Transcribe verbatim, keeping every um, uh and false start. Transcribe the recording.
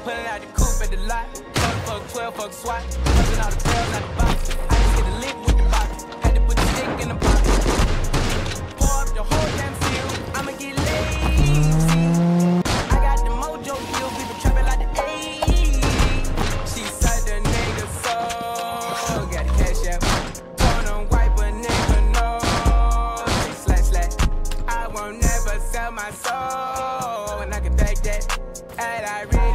Pulling out the coupe at the lot. twelve fuck, twelve fuck SWAT. Punching all the bells out the box. I just hit a lick with the box. Had to put the stick in the pocket. Pour up the whole damn field. I'ma get lazy. I got the mojo deals. We been trapping like the eighties. She said the nigga so. Got the cash out. Gonna wipe a nigga nose. Slash slash. I won't never sell my soul. And I can take that. And I really